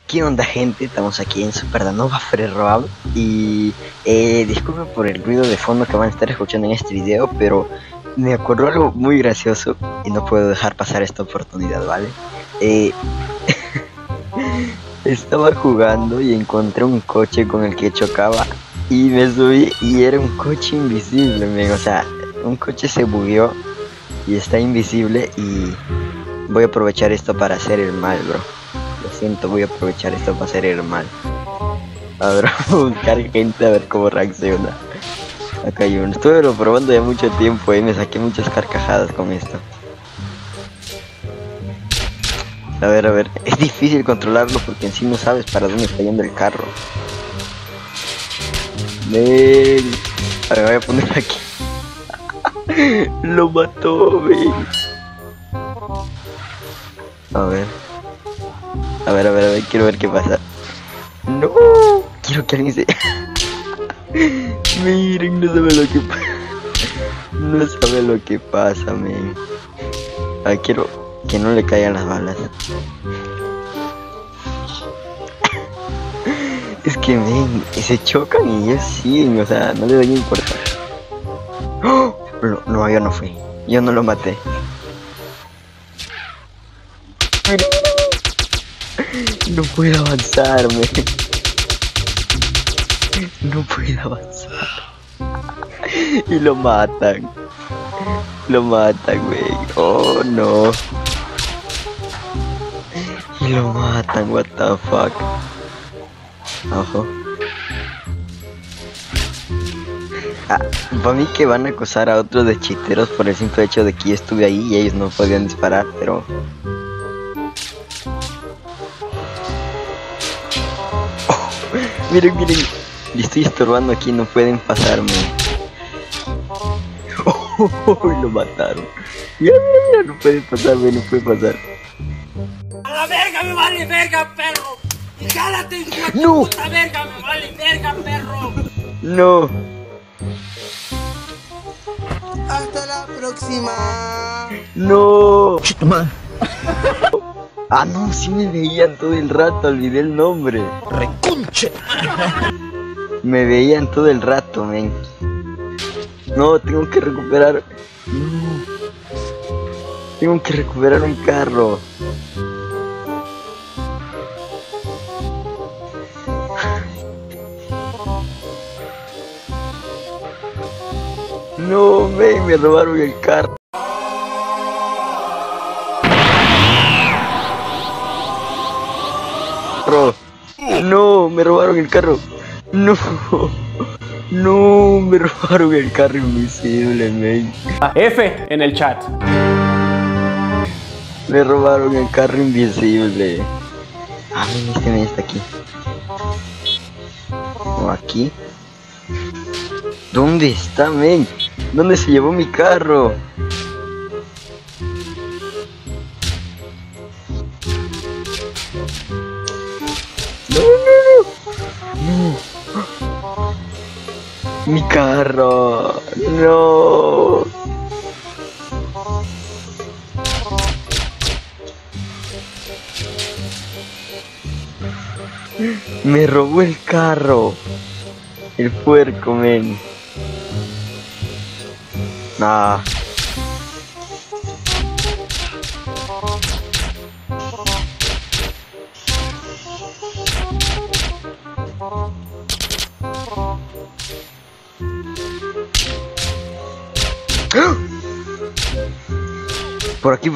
¿Qué onda, gente? Estamos aquí en Supernova Rob y disculpen por el ruido de fondo que van a estar escuchando en este video, pero me ocurrió algo muy gracioso y no puedo dejar pasar esta oportunidad, ¿vale? Estaba jugando y encontré un coche con el que chocaba y me subí y era un coche invisible, men. O sea, un coche se bugueó y está invisible y voy a aprovechar esto para hacer el mal, bro. Lo siento, voy a aprovechar esto para hacer el mal. A ver, buscar gente a ver cómo reacciona. Acá hay uno. Estuve probando ya mucho tiempo y me saqué muchas carcajadas con esto. A ver, es difícil controlarlo porque en sí no sabes para dónde está yendo el carro. Ven. A ver, voy a poner aquí. Lo mató, ven. A ver, quiero ver qué pasa. No, quiero que alguien se... Miren, no sabe lo que pasa. No sabe lo que pasa, men. Quiero que no le caigan las balas. Es que, men, se chocan y ellos siguen, o sea, no le doy importancia. ¡Oh! No, yo no fui. Yo no lo maté. No puedo avanzarme. No puedo avanzar. Y lo matan. Lo matan, güey. Oh, no. Y lo matan, what the fuck. Ojo. Para mí que van a acusar a otros de chiteros por el simple hecho de que yo estuve ahí y ellos no podían disparar, pero... Oh, miren. Y estoy estorbando aquí, no pueden pasarme. Oh, lo mataron. Ya, no puede pasarme, no puede pasar. ¡A la verga me vale verga, perro! ¡Y jálate, hijo de No. puta verga me vale verga, perro! No. Hasta la próxima. No. Ah, no, sí me veían todo el rato, olvidé el nombre. Recunche. Me veían todo el rato, men. No, tengo que recuperar. No. Tengo que recuperar un carro. No, men, me robaron el carro. No, me robaron el carro. No. No, me robaron el carro invisible, men. F en el chat. Me robaron el carro invisible. Ah, men, este men está aquí. O aquí. ¿Dónde está, men? ¿Dónde se llevó mi carro? No. Mi carro. No. Me robó el carro. El puerco, men. Nah. Por aquí.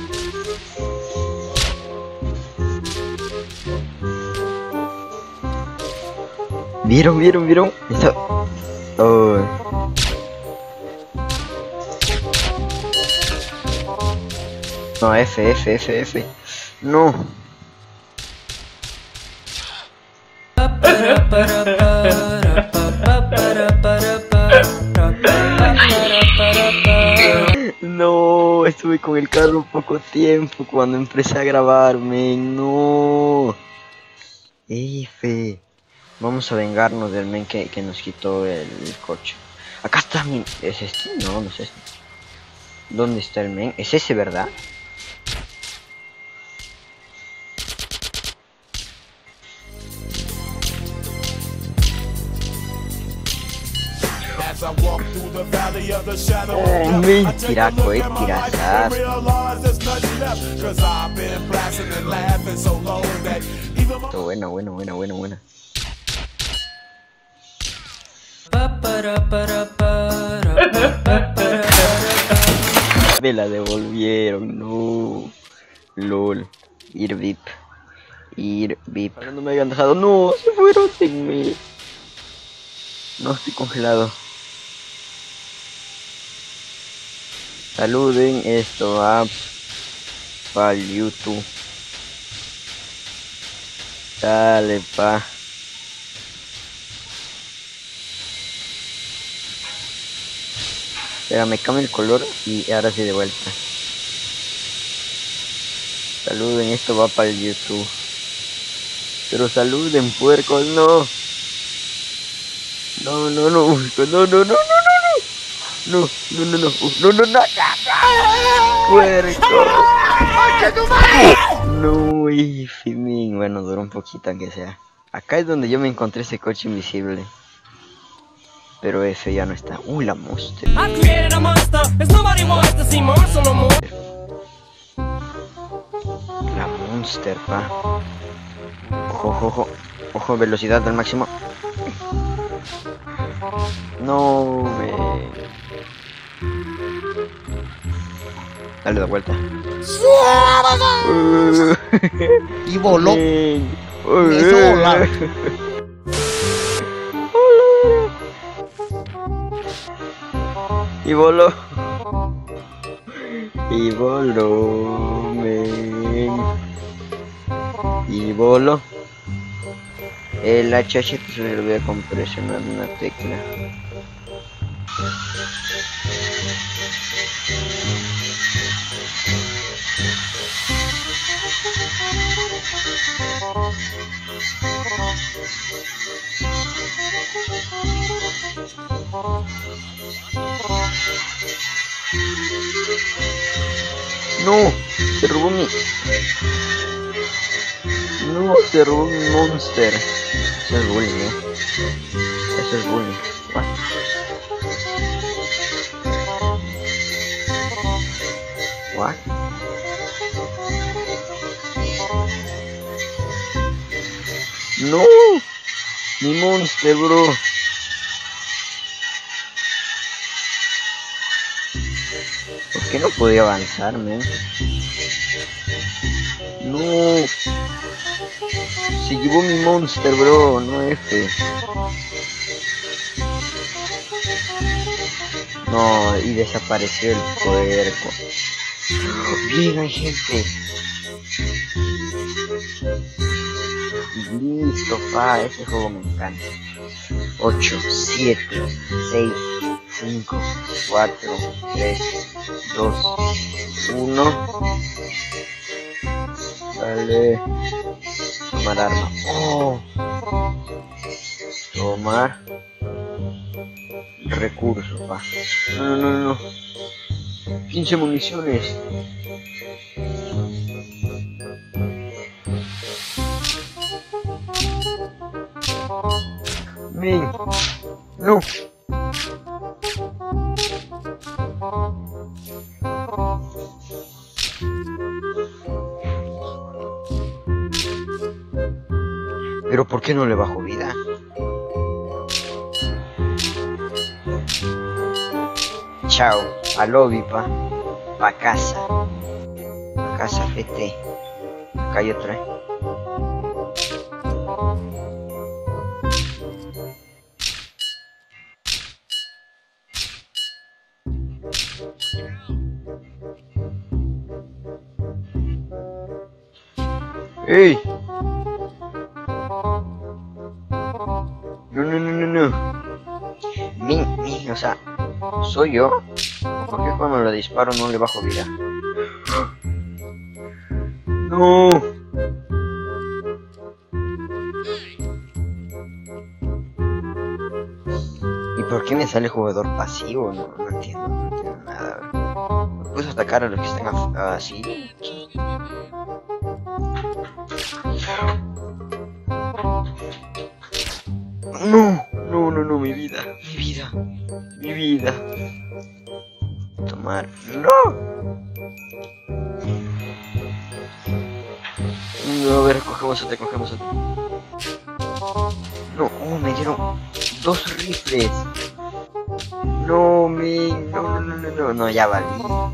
¿Vieron? Está... Oh. No, F. No. No, estuve con el carro poco tiempo cuando empecé a grabarme. No. F. Vamos a vengarnos del men que nos quitó el coche. Acá está mi... ¿Es este? No es este. ¿Dónde está el men? ¿Es ese, verdad? Tiraco, tirazazo. Buena. Me la devolvieron, no. LOL. Ir VIP. Ahora no me hayan dejado. No, se fueron sin mí. No, estoy congelado. Saluden, esto va para el YouTube. Dale, pa. Espera, me cambio el color y ahora sí de vuelta. Saluden, esto va para el YouTube. Pero saluden, puercos, no. Puercos. No, y fin, bueno, duró un poquito aunque sea. Acá es donde yo me encontré ese coche invisible. Pero ese ya no está. La Monster. La Monster, pa. Ojo, velocidad al máximo. No, dale de vuelta. Y voló. Me hizo volar. Y voló. Y voló. El HH se le olvida con presionar una tecla. No, se robó mi... No, se robó mi Monster. Eso es bullying, Eso es bullying. What? What? No, mi Monster, bro. ¿Por qué no podía avanzarme? No. Se llevó mi Monster, bro, no este. No, y desapareció el puerco. Bien, hay gente. Listo, pa, ese juego me encanta. 8, 7, 6, 5, 4, 3, 2, 1. Dale. Tomar arma. Oh. Tomar recurso, pa. No. 15 municiones. Men. No. Pero ¿por qué no le bajo vida? Chao, al lobby, pa casa. Pa casa, FT. Acá hay otra. ¡Ey! No. O sea, ¿soy yo? ¿Por qué cuando le disparo no le bajo vida? ¡No! ¿Y por qué me sale jugador pasivo? No entiendo nada. ¿Me puedo atacar a los que están así? No, no, mi vida. Tomar, no. No, a ver, cogemos otro. No, me dieron 2 rifles. No, no, ya valí.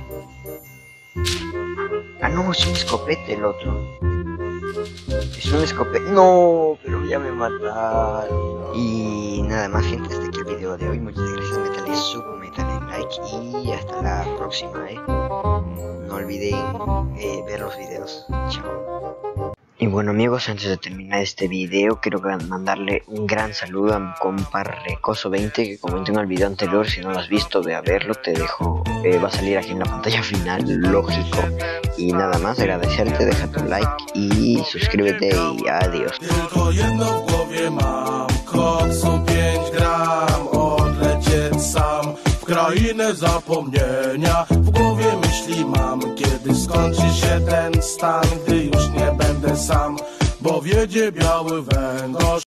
Ah, no, es un escopete el otro. Es un escopete. No, pero ya me mataron. Y nada más, gente, hasta aquí el video de hoy. Muchas gracias, métale sub, métale like y hasta la próxima, No olviden ver los videos. Chao. Y bueno, amigos, antes de terminar este video, quiero mandarle un gran saludo a mi compa Recoso20, que comenté en el video anterior. Si no lo has visto, ve a verlo, te dejo, va a salir aquí en la pantalla final, lógico. Y nada más, agradecerte, deja tu like y suscríbete y adiós. Tylko jedno w głowie mam, koksu 5 gram, odlecieć sam w krainę zapomnienia. W głowie myśli mam, kiedy skończy się ten stan, gdy już nie będę sam, bo wiedzie biały węgorz.